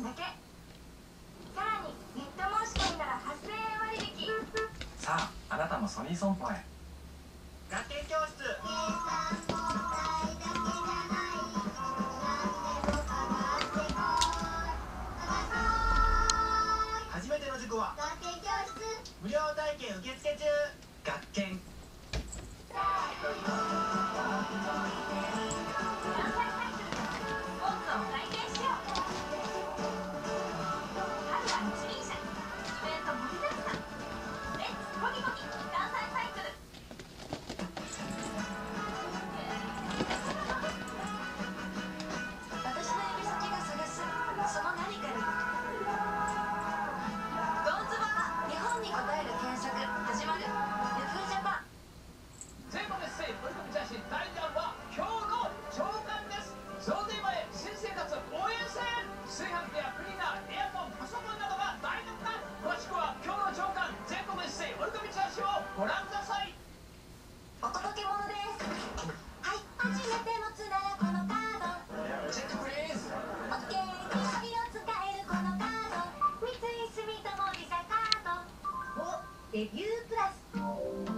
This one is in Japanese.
だけ。さらにネット申し込んだら8000円割引。 さあ、あなたもソニー損保へ。 学研教室。初めての塾は学研教室無料体験受付中。学研。ご覧ください。 お届け物です。はい、初めて持つならこのカード。 チェックプリーズ。 オッケー、いろいろ使えるこのカード。三井住友 VISAカード。お、デビュープラス。